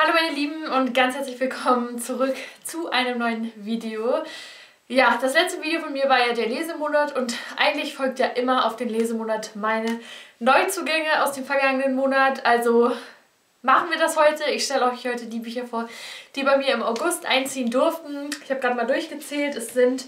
Hallo meine Lieben und ganz herzlich willkommen zurück zu einem neuen Video. Ja, das letzte Video von mir war ja der Lesemonat und eigentlich folgt ja immer auf den Lesemonat meine Neuzugänge aus dem vergangenen Monat. Also machen wir das heute. Ich stelle euch heute die Bücher vor, die bei mir im August einziehen durften. Ich habe gerade mal durchgezählt. Es sind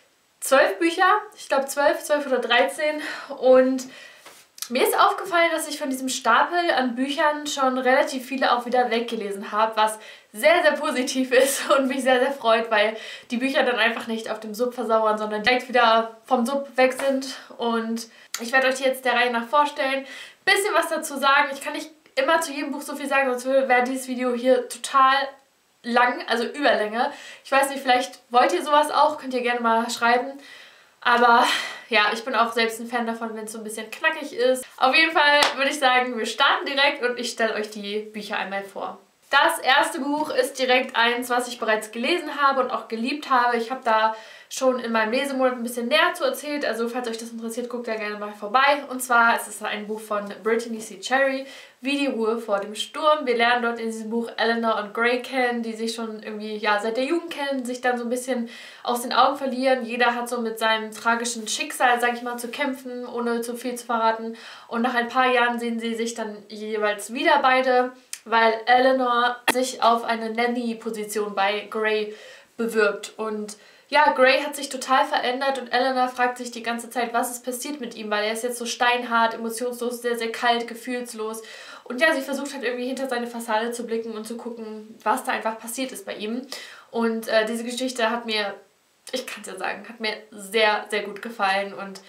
12 Bücher. Ich glaube 12 oder 13. Und mir ist aufgefallen, dass ich von diesem Stapel an Büchern schon relativ viele auch wieder weggelesen habe, was sehr, sehr positiv ist und mich sehr, sehr freut, weil die Bücher dann einfach nicht auf dem Sub versauern, sondern direkt wieder vom Sub weg sind. Und ich werde euch jetzt der Reihe nach vorstellen, bisschen was dazu sagen. Ich kann nicht immer zu jedem Buch so viel sagen, sonst wäre dieses Video hier total lang, also Überlänge. Ich weiß nicht, vielleicht wollt ihr sowas auch, könnt ihr gerne mal schreiben. Aber ja, ich bin auch selbst ein Fan davon, wenn es so ein bisschen knackig ist. Auf jeden Fall würde ich sagen, wir starten direkt und ich stelle euch die Bücher einmal vor. Das erste Buch ist direkt eins, was ich bereits gelesen habe und auch geliebt habe. Ich habe da schon in meinem Lesemonat ein bisschen näher zu erzählt, also falls euch das interessiert, guckt da gerne mal vorbei. Und zwar ist es ein Buch von Brittany C. Cherry, Wie die Ruhe vor dem Sturm. Wir lernen dort in diesem Buch Eleanor und Gray kennen, die sich schon irgendwie ja seit der Jugend kennen, sich dann so ein bisschen aus den Augen verlieren. Jeder hat so mit seinem tragischen Schicksal, sag ich mal, zu kämpfen, ohne zu viel zu verraten. Und nach ein paar Jahren sehen sie sich dann jeweils wieder beide, weil Eleanor sich auf eine Nanny-Position bei Gray bewirbt. Und ja, Gray hat sich total verändert und Eleanor fragt sich die ganze Zeit, was ist passiert mit ihm, weil er ist jetzt so steinhart, emotionslos, sehr, sehr kalt, gefühlslos. Und ja, sie versucht halt irgendwie hinter seine Fassade zu blicken und zu gucken, was da einfach passiert ist bei ihm. Und diese Geschichte hat mir, ich kann es ja sagen, hat mir sehr, sehr gut gefallen und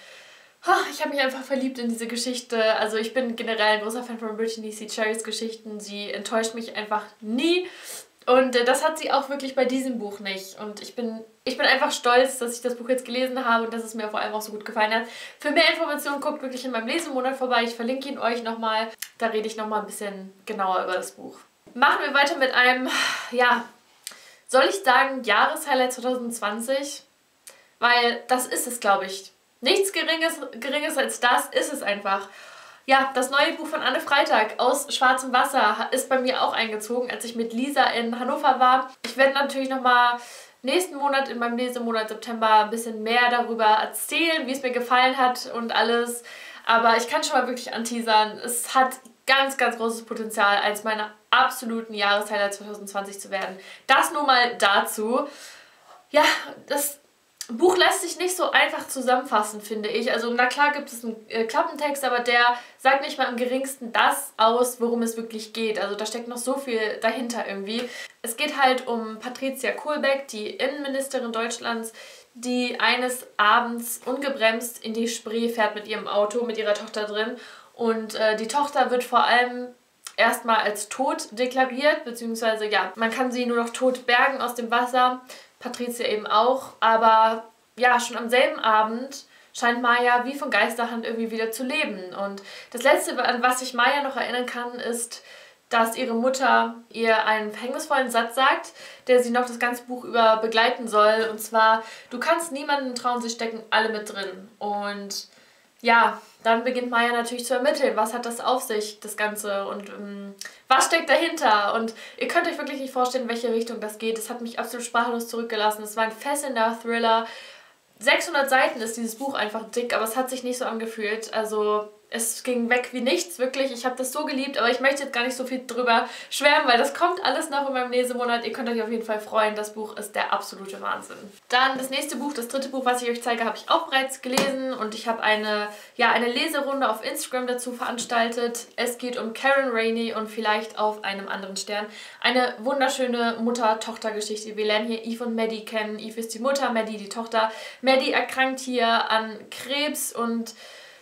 ich habe mich einfach verliebt in diese Geschichte. Also ich bin generell ein großer Fan von Brittany C. Cherrys Geschichten. Sie enttäuscht mich einfach nie. Und das hat sie auch wirklich bei diesem Buch nicht. Und ich bin einfach stolz, dass ich das Buch jetzt gelesen habe und dass es mir vor allem auch so gut gefallen hat. Für mehr Informationen guckt wirklich in meinem Lesemonat vorbei. Ich verlinke ihn euch nochmal. Da rede ich nochmal ein bisschen genauer über das Buch. Machen wir weiter mit einem, ja, soll ich sagen, Jahreshighlight 2020? Weil das ist es, glaube ich. Nichts Geringes als das ist es einfach. Ja, das neue Buch von Anne Freitag aus Schwarzem Wasser ist bei mir auch eingezogen, als ich mit Lisa in Hannover war. Ich werde natürlich nochmal nächsten Monat, in meinem Lesemonat September, ein bisschen mehr darüber erzählen, wie es mir gefallen hat und alles. Aber ich kann schon mal wirklich anteasern, es hat ganz, ganz großes Potenzial, als meine absoluten Jahreshighlight 2020 zu werden. Das nur mal dazu. Ja, das Buch lässt sich nicht so einfach zusammenfassen, finde ich. Also na klar gibt es einen Klappentext, aber der sagt nicht mal im geringsten das aus, worum es wirklich geht. Also da steckt noch so viel dahinter irgendwie. Es geht halt um Patricia Kulbeck, die Innenministerin Deutschlands, die eines Abends ungebremst in die Spree fährt mit ihrem Auto, mit ihrer Tochter drin. Und die Tochter wird vor allem erstmal als tot deklariert, beziehungsweise ja, man kann sie nur noch tot bergen aus dem Wasser. Patricia eben auch, aber ja, schon am selben Abend scheint Maya wie von Geisterhand irgendwie wieder zu leben. Und das Letzte, an was sich Maya noch erinnern kann, ist, dass ihre Mutter ihr einen verhängnisvollen Satz sagt, der sie noch das ganze Buch über begleiten soll. Und zwar, du kannst niemanden trauen, sie stecken alle mit drin. Und ja, dann beginnt Maya natürlich zu ermitteln, was hat das auf sich, das Ganze, und was steckt dahinter. Und ihr könnt euch wirklich nicht vorstellen, in welche Richtung das geht. Es hat mich absolut sprachlos zurückgelassen. Es war ein fesselnder Thriller. 600 Seiten ist dieses Buch einfach dick, aber es hat sich nicht so angefühlt. Also es ging weg wie nichts, wirklich. Ich habe das so geliebt, aber ich möchte jetzt gar nicht so viel drüber schwärmen, weil das kommt alles noch in meinem Lesemonat. Ihr könnt euch auf jeden Fall freuen. Das Buch ist der absolute Wahnsinn. Dann das nächste Buch, das dritte Buch, was ich euch zeige, habe ich auch bereits gelesen und ich habe eine Leserunde auf Instagram dazu veranstaltet. Es geht um Karen Rainey und vielleicht auf einem anderen Stern. Eine wunderschöne Mutter-Tochter-Geschichte. Wir lernen hier Eve und Maddie kennen. Eve ist die Mutter, Maddie die Tochter. Maddie erkrankt hier an Krebs und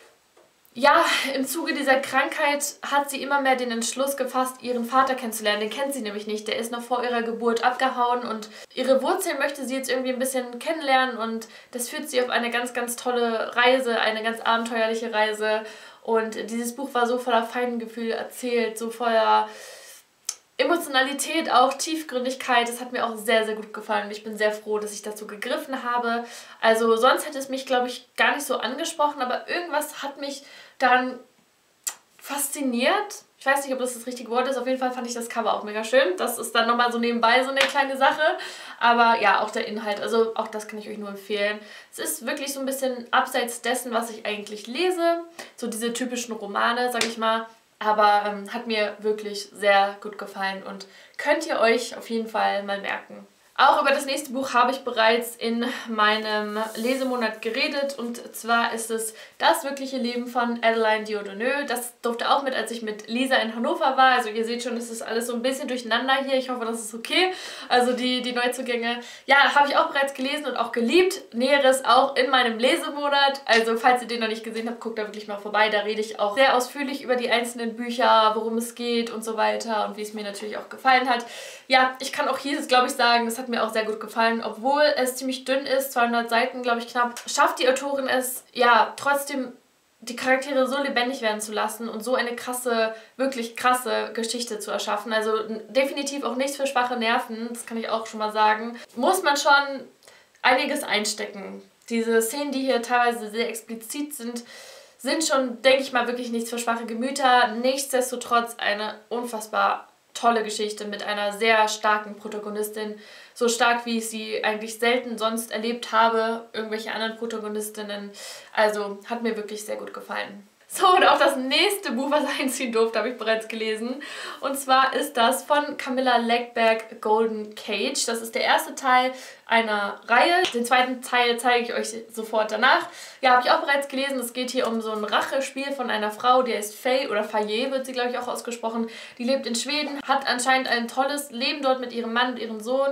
ja, im Zuge dieser Krankheit hat sie immer mehr den Entschluss gefasst, ihren Vater kennenzulernen. Den kennt sie nämlich nicht. Der ist noch vor ihrer Geburt abgehauen und ihre Wurzeln möchte sie jetzt irgendwie ein bisschen kennenlernen und das führt sie auf eine ganz, ganz tolle Reise, eine ganz abenteuerliche Reise. Und dieses Buch war so voller Feingefühl erzählt, so voller Emotionalität, auch Tiefgründigkeit. Das hat mir auch sehr, sehr gut gefallen und ich bin sehr froh, dass ich dazu gegriffen habe. Also sonst hätte es mich, glaube ich, gar nicht so angesprochen, aber irgendwas hat mich daran fasziniert. Ich weiß nicht, ob das richtige Wort ist. Auf jeden Fall fand ich das Cover auch mega schön. Das ist dann nochmal so nebenbei so eine kleine Sache. Aber ja, auch der Inhalt, also auch das kann ich euch nur empfehlen. Es ist wirklich so ein bisschen abseits dessen, was ich eigentlich lese. So diese typischen Romane, sag ich mal. Aber hat mir wirklich sehr gut gefallen und könnt ihr euch auf jeden Fall mal merken. Auch über das nächste Buch habe ich bereits in meinem Lesemonat geredet und zwar ist es Das wirkliche Leben von Adeline Dieudonné. Das durfte auch mit, als ich mit Lisa in Hannover war. Also ihr seht schon, es ist alles so ein bisschen durcheinander hier. Ich hoffe, das ist okay. Also die Neuzugänge, ja, habe ich auch bereits gelesen und auch geliebt. Näheres auch in meinem Lesemonat. Also falls ihr den noch nicht gesehen habt, guckt da wirklich mal vorbei. Da rede ich auch sehr ausführlich über die einzelnen Bücher, worum es geht und so weiter und wie es mir natürlich auch gefallen hat. Ja, ich kann auch hier, glaube ich, sagen, es hat mir auch sehr gut gefallen, obwohl es ziemlich dünn ist, 200 Seiten, glaube ich, knapp, schafft die Autorin es, ja, trotzdem die Charaktere so lebendig werden zu lassen und so eine krasse, wirklich krasse Geschichte zu erschaffen. Also definitiv auch nichts für schwache Nerven, das kann ich auch schon mal sagen. Muss man schon einiges einstecken. Diese Szenen, die hier teilweise sehr explizit sind, sind schon, denke ich mal, wirklich nichts für schwache Gemüter. Nichtsdestotrotz eine unfassbar tolle Geschichte mit einer sehr starken Protagonistin. So stark, wie ich sie eigentlich selten sonst erlebt habe. Irgendwelche anderen Protagonistinnen. Also hat mir wirklich sehr gut gefallen. So, und auch das nächste Buch, was einziehen durfte, habe ich bereits gelesen. Und zwar ist das von Camilla Läckberg, Golden Cage. Das ist der erste Teil einer Reihe. Den zweiten Teil zeige ich euch sofort danach. Ja, habe ich auch bereits gelesen. Es geht hier um so ein Rachespiel von einer Frau, die heißt Faye, oder Faye wird sie, glaube ich, auch ausgesprochen. Die lebt in Schweden, hat anscheinend ein tolles Leben dort mit ihrem Mann und ihrem Sohn.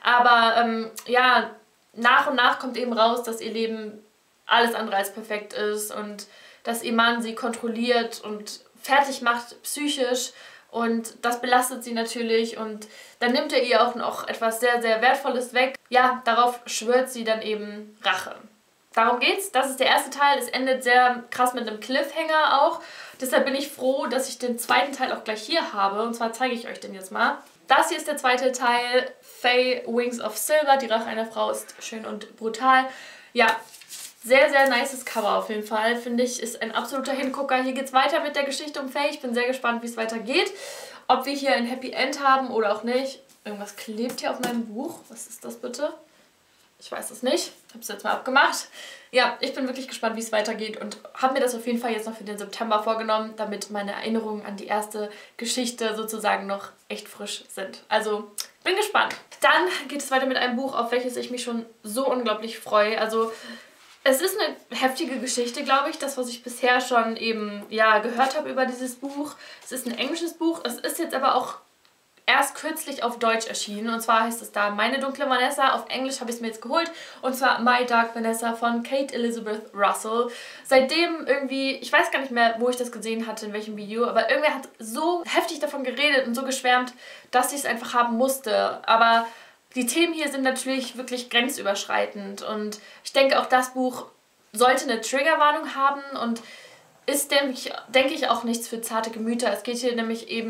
Aber ja, nach und nach kommt eben raus, dass ihr Leben alles andere als perfekt ist und dass ihr Mann sie kontrolliert und fertig macht psychisch und das belastet sie natürlich und dann nimmt er ihr auch noch etwas sehr, sehr Wertvolles weg. Ja, darauf schwört sie dann eben Rache. Darum geht's. Das ist der erste Teil. Es endet sehr krass mit einem Cliffhanger auch. Deshalb bin ich froh, dass ich den zweiten Teil auch gleich hier habe und zwar zeige ich euch den jetzt mal. Das hier ist der zweite Teil, Faye Wings of Silver. Die Rache einer Frau ist schön und brutal. Ja, sehr, sehr nices Cover auf jeden Fall, finde ich, ist ein absoluter Hingucker. Hier geht es weiter mit der Geschichte um Faye. Ich bin sehr gespannt, wie es weitergeht. Ob wir hier ein Happy End haben oder auch nicht. Irgendwas klebt hier auf meinem Buch. Was ist das bitte? Ich weiß es nicht. Ich habe es jetzt mal abgemacht. Ja, ich bin wirklich gespannt, wie es weitergeht und habe mir das auf jeden Fall jetzt noch für den September vorgenommen, damit meine Erinnerungen an die erste Geschichte sozusagen noch echt frisch sind. Also, bin gespannt. Dann geht es weiter mit einem Buch, auf welches ich mich schon so unglaublich freue. Also, es ist eine heftige Geschichte, glaube ich, das, was ich bisher schon eben ja, gehört habe über dieses Buch. Es ist ein englisches Buch, es ist jetzt aber auch erst kürzlich auf Deutsch erschienen. Und zwar heißt es da Meine dunkle Vanessa. Auf Englisch habe ich es mir jetzt geholt. Und zwar My Dark Vanessa von Kate Elizabeth Russell. Seitdem irgendwie, ich weiß gar nicht mehr, wo ich das gesehen hatte, in welchem Video, aber irgendwer hat so heftig davon geredet und so geschwärmt, dass ich es einfach haben musste. Aber die Themen hier sind natürlich wirklich grenzüberschreitend und ich denke auch das Buch sollte eine Triggerwarnung haben und ist, denke ich, auch nichts für zarte Gemüter. Es geht hier nämlich eben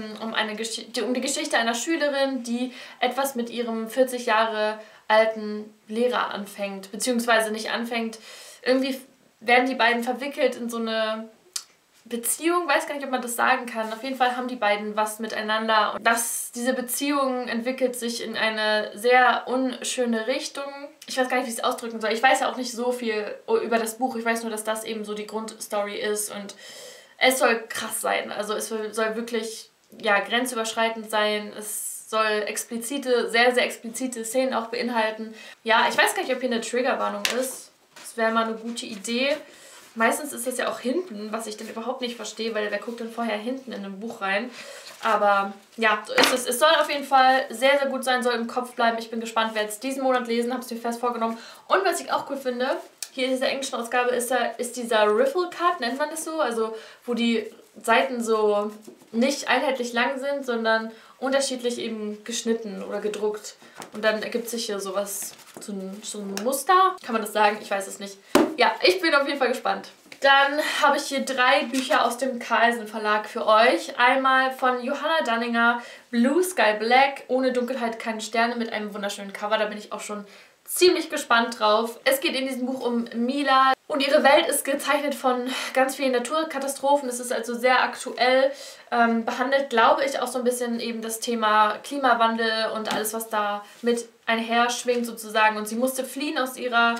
um die Geschichte einer Schülerin, die etwas mit ihrem 40 Jahre alten Lehrer anfängt, beziehungsweise nicht anfängt. Irgendwie werden die beiden verwickelt in so eine Beziehung, weiß gar nicht, ob man das sagen kann. Auf jeden Fall haben die beiden was miteinander. Und diese Beziehung entwickelt sich in eine sehr unschöne Richtung. Ich weiß gar nicht, wie ich es ausdrücken soll. Ich weiß ja auch nicht so viel über das Buch. Ich weiß nur, dass das eben so die Grundstory ist. Und es soll krass sein. Also es soll wirklich ja, grenzüberschreitend sein. Es soll explizite, sehr, sehr explizite Szenen auch beinhalten. Ja, ich weiß gar nicht, ob hier eine Triggerwarnung ist. Das wäre mal eine gute Idee. Meistens ist das ja auch hinten, was ich dann überhaupt nicht verstehe, weil wer guckt dann vorher hinten in ein Buch rein. Aber ja, so ist es. Es soll auf jeden Fall sehr, sehr gut sein, soll im Kopf bleiben. Ich bin gespannt, werde es diesen Monat lesen, habe es mir fest vorgenommen. Und was ich auch cool finde, hier in dieser englischen Ausgabe ist dieser Riffle Cut, nennt man das so, also wo die Seiten so nicht einheitlich lang sind, sondern unterschiedlich eben geschnitten oder gedruckt. Und dann ergibt sich hier sowas, so ein Muster. Kann man das sagen? Ich weiß es nicht. Ja, ich bin auf jeden Fall gespannt. Dann habe ich hier 3 Bücher aus dem Carlsen Verlag für euch. Einmal von Johanna Danninger, Blue Sky Black, ohne Dunkelheit keine Sterne, mit einem wunderschönen Cover. Da bin ich auch schon ziemlich gespannt drauf. Es geht in diesem Buch um Mila und ihre Welt ist gezeichnet von ganz vielen Naturkatastrophen. Es ist also sehr aktuell, behandelt, glaube ich, auch so ein bisschen eben das Thema Klimawandel und alles, was da mit einher schwingt sozusagen. Und sie musste fliehen aus ihrer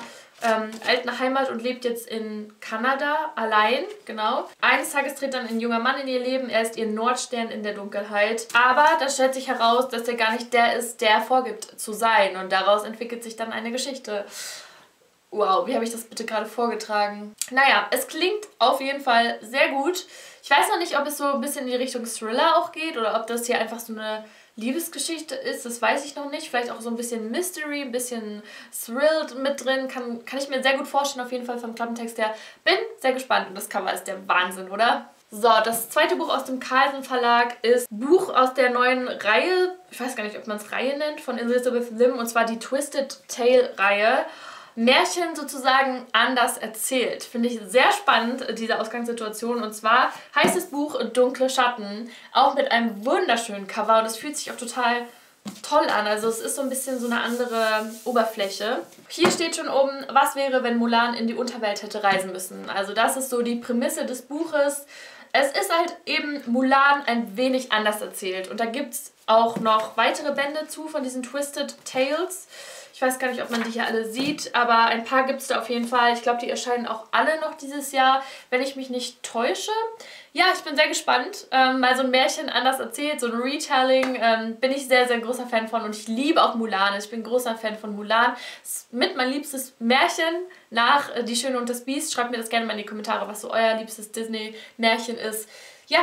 alten Heimat und lebt jetzt in Kanada allein, genau. Eines Tages tritt dann ein junger Mann in ihr Leben, er ist ihr Nordstern in der Dunkelheit. Aber dann stellt sich heraus, dass er gar nicht der ist, der vorgibt zu sein. Und daraus entwickelt sich dann eine Geschichte. Wow, wie habe ich das bitte gerade vorgetragen? Naja, es klingt auf jeden Fall sehr gut. Ich weiß noch nicht, ob es so ein bisschen in die Richtung Thriller auch geht oder ob das hier einfach so eine Liebesgeschichte ist, das weiß ich noch nicht. Vielleicht auch so ein bisschen Mystery, ein bisschen Thrilled mit drin. Kann ich mir sehr gut vorstellen, auf jeden Fall vom Klappentext her. Bin sehr gespannt und das Cover ist der Wahnsinn, oder? So, das zweite Buch aus dem Carlsen Verlag ist Buch aus der neuen Reihe, ich weiß gar nicht, ob man es Reihe nennt, von Elizabeth Lim, und zwar die Twisted Tale Reihe. Märchen sozusagen anders erzählt. Finde ich sehr spannend, diese Ausgangssituation. Und zwar heißt das Buch Dunkle Schatten, auch mit einem wunderschönen Cover. Und es fühlt sich auch total toll an. Also es ist so ein bisschen so eine andere Oberfläche. Hier steht schon oben, was wäre, wenn Mulan in die Unterwelt hätte reisen müssen. Also das ist so die Prämisse des Buches. Es ist halt eben Mulan ein wenig anders erzählt. Und da gibt es auch noch weitere Bände zu von diesen Twisted Tales. Ich weiß gar nicht, ob man die hier alle sieht, aber ein paar gibt es da auf jeden Fall. Ich glaube, die erscheinen auch alle noch dieses Jahr, wenn ich mich nicht täusche. Ja, ich bin sehr gespannt. Mal so ein Märchen anders erzählt, so ein Retelling, bin ich sehr, sehr großer Fan von. Und ich liebe auch Mulan. Ich bin großer Fan von Mulan. Das ist mit mein liebstes Märchen nach Die Schöne und das Biest. Schreibt mir das gerne mal in die Kommentare, was so euer liebstes Disney-Märchen ist. Ja,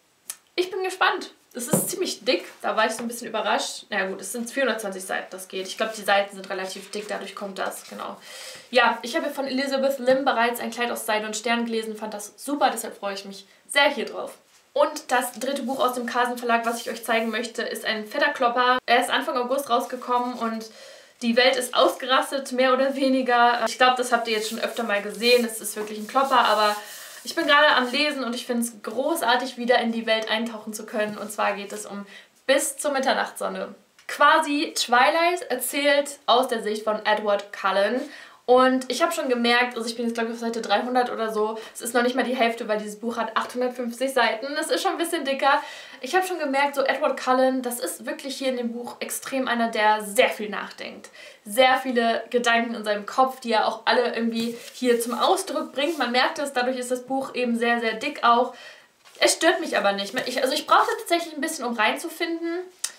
ich bin gespannt. Es ist ziemlich dick, da war ich so ein bisschen überrascht. Na ja, gut, es sind 420 Seiten, das geht. Ich glaube, die Seiten sind relativ dick, dadurch kommt das, genau. Ja, ich habe von Elizabeth Lim bereits Ein Kleid aus Seide und Stern gelesen, fand das super, deshalb freue ich mich sehr hier drauf. Und das dritte Buch aus dem Carlsen Verlag, was ich euch zeigen möchte, ist ein fetter Klopper. Er ist Anfang August rausgekommen und die Welt ist ausgerastet, mehr oder weniger. Ich glaube, das habt ihr jetzt schon öfter mal gesehen. Es ist wirklich ein Klopper, aber ich bin gerade am Lesen und ich finde es großartig, wieder in die Welt eintauchen zu können. Und zwar geht es um Bis zur Mitternachtssonne. Quasi Twilight erzählt aus der Sicht von Edward Cullen. Und ich habe schon gemerkt, also ich bin jetzt glaube ich auf Seite 300 oder so, es ist noch nicht mal die Hälfte, weil dieses Buch hat 850 Seiten, das ist schon ein bisschen dicker. Ich habe schon gemerkt, so Edward Cullen, das ist wirklich hier in dem Buch extrem einer, der sehr viel nachdenkt. Sehr viele Gedanken in seinem Kopf, die er auch alle irgendwie hier zum Ausdruck bringt. Man merkt es, dadurch ist das Buch eben sehr, sehr dick auch. Es stört mich aber nicht. Ich brauchte tatsächlich ein bisschen, um reinzufinden.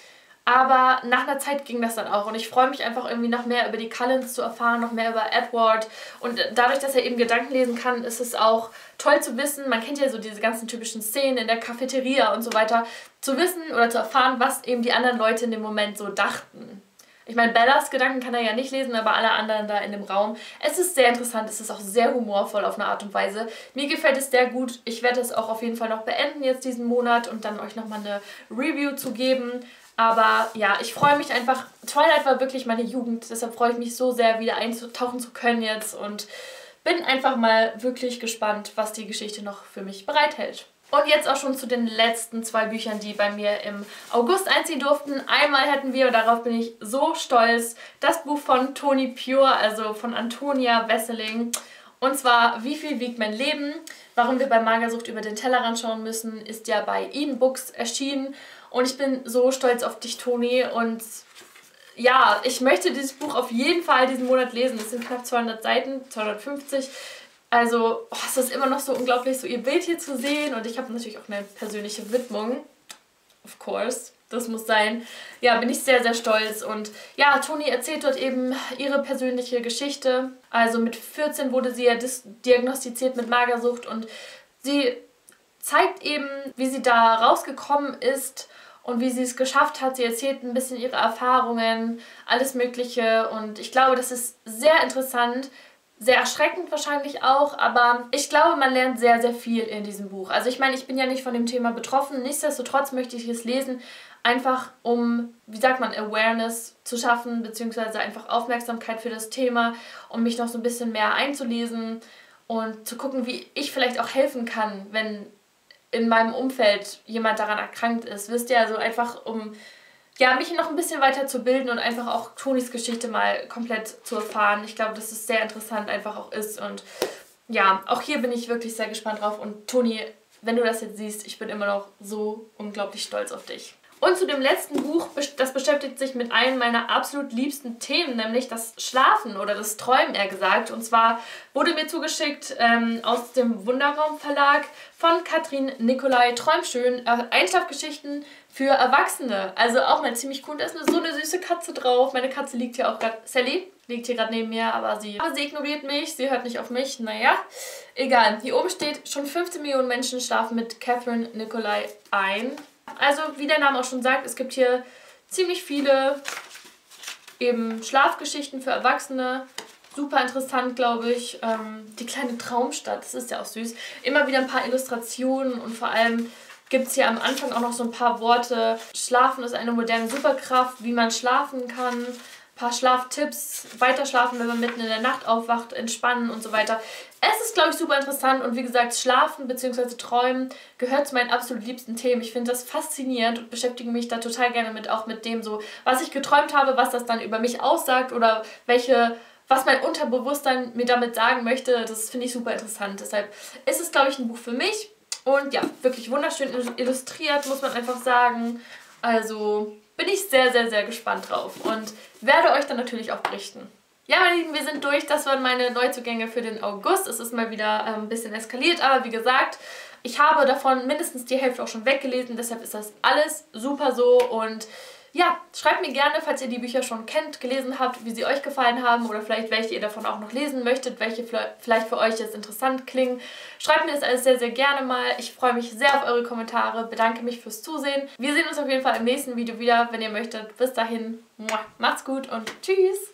Aber nach einer Zeit ging das dann auch und ich freue mich einfach irgendwie noch mehr über die Cullens zu erfahren, noch mehr über Edward, und dadurch, dass er eben Gedanken lesen kann, ist es auch toll zu wissen, man kennt ja so diese ganzen typischen Szenen in der Cafeteria und so weiter, zu wissen oder zu erfahren, was eben die anderen Leute in dem Moment so dachten. Ich meine, Bellas Gedanken kann er ja nicht lesen, aber alle anderen da in dem Raum. Es ist sehr interessant, es ist auch sehr humorvoll auf eine Art und Weise. Mir gefällt es sehr gut. Ich werde es auch auf jeden Fall noch beenden jetzt diesen Monat und dann euch nochmal eine Review zu geben. Aber ja, ich freue mich einfach. Twilight war wirklich meine Jugend, deshalb freue ich mich so sehr, wieder einzutauchen zu können jetzt und bin einfach mal wirklich gespannt, was die Geschichte noch für mich bereithält. Und jetzt auch schon zu den letzten zwei Büchern, die bei mir im August einziehen durften. Einmal hätten wir, und darauf bin ich so stolz, das Buch von Toni Pure, also von Antonia Wesseling. Und zwar Wie viel wiegt mein Leben? Warum wir bei Magersucht über den Tellerrand schauen müssen, ist ja bei Eden Books erschienen. Und ich bin so stolz auf dich, Toni. Und ja, ich möchte dieses Buch auf jeden Fall diesen Monat lesen. Es sind knapp 200 Seiten, 250. Also es ist immer noch so unglaublich, so ihr Bild hier zu sehen. Und ich habe natürlich auch eine persönliche Widmung. Of course, das muss sein. Ja, bin ich sehr, sehr stolz. Und ja, Toni erzählt dort eben ihre persönliche Geschichte. Also mit 14 wurde sie ja diagnostiziert mit Magersucht. Und sie zeigt eben, wie sie da rausgekommen ist und wie sie es geschafft hat. Sie erzählt ein bisschen ihre Erfahrungen, alles Mögliche. Und ich glaube, das ist sehr interessant, sehr erschreckend wahrscheinlich auch, aber ich glaube, man lernt sehr, sehr viel in diesem Buch. Also ich meine, ich bin ja nicht von dem Thema betroffen, nichtsdestotrotz möchte ich es lesen, einfach um, wie sagt man, Awareness zu schaffen, beziehungsweise einfach Aufmerksamkeit für das Thema, um mich noch so ein bisschen mehr einzulesen und zu gucken, wie ich vielleicht auch helfen kann, wenn in meinem Umfeld jemand daran erkrankt ist. Wisst ihr, also einfach um ja, mich noch ein bisschen weiter zu bilden und einfach auch Tonis Geschichte mal komplett zu erfahren. Ich glaube, dass es sehr interessant einfach auch ist und ja, auch hier bin ich wirklich sehr gespannt drauf und Toni, wenn du das jetzt siehst, ich bin immer noch so unglaublich stolz auf dich. Und zu dem letzten Buch, das beschäftigt sich mit einem meiner absolut liebsten Themen, nämlich das Schlafen oder das Träumen eher gesagt. Und zwar wurde mir zugeschickt aus dem Wunderraum Verlag von Katrin Nicolai, Träumschön, Einschlafgeschichten für Erwachsene. Also auch mal ziemlich cool, da ist so eine süße Katze drauf. Meine Katze liegt hier auch gerade, Sally, liegt hier gerade neben mir, aber sie ignoriert mich, sie hört nicht auf mich. Naja, egal. Hier oben steht, schon 15 Millionen Menschen schlafen mit Katrin Nicolai ein. Also, wie der Name auch schon sagt, es gibt hier ziemlich viele eben Schlafgeschichten für Erwachsene. Super interessant, glaube ich. Die kleine Traumstadt, das ist ja auch süß. Immer wieder ein paar Illustrationen und vor allem gibt es hier am Anfang auch noch so ein paar Worte. Schlafen ist eine moderne Superkraft, wie man schlafen kann. Ein paar Schlaftipps, weiterschlafen, wenn man mitten in der Nacht aufwacht, entspannen und so weiter. Es ist, glaube ich, super interessant und wie gesagt, Schlafen bzw. Träumen gehört zu meinen absolut liebsten Themen. Ich finde das faszinierend und beschäftige mich da total gerne mit, auch mit dem so, was ich geträumt habe, was das dann über mich aussagt oder was mein Unterbewusstsein mir damit sagen möchte. Das finde ich super interessant. Deshalb ist es, glaube ich, ein Buch für mich und ja, wirklich wunderschön illustriert, muss man einfach sagen. Also bin ich sehr, sehr, sehr gespannt drauf und werde euch dann natürlich auch berichten. Ja, meine Lieben, wir sind durch. Das waren meine Neuzugänge für den August. Es ist mal wieder ein bisschen eskaliert, aber wie gesagt, ich habe davon mindestens die Hälfte auch schon weggelesen. Deshalb ist das alles super so und ja, schreibt mir gerne, falls ihr die Bücher schon kennt, gelesen habt, wie sie euch gefallen haben oder vielleicht welche ihr davon auch noch lesen möchtet, welche vielleicht für euch jetzt interessant klingen. Schreibt mir das alles sehr, sehr gerne mal. Ich freue mich sehr auf eure Kommentare, bedanke mich fürs Zusehen. Wir sehen uns auf jeden Fall im nächsten Video wieder, wenn ihr möchtet. Bis dahin, macht's gut und tschüss!